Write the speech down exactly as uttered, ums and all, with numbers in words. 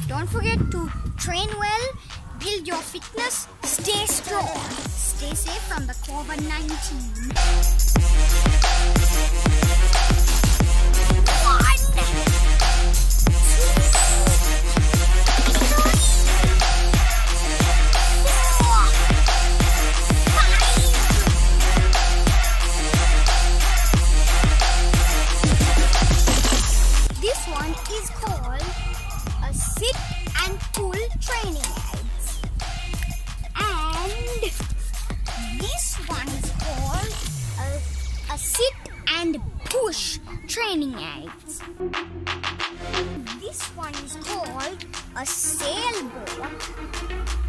Don't forget to train well, build your fitness, stay strong, stay safe from the COVID nineteen. This one is called a sit and pull training aids, and this one is called a, a sit and push training aids. This one is called a sailboat.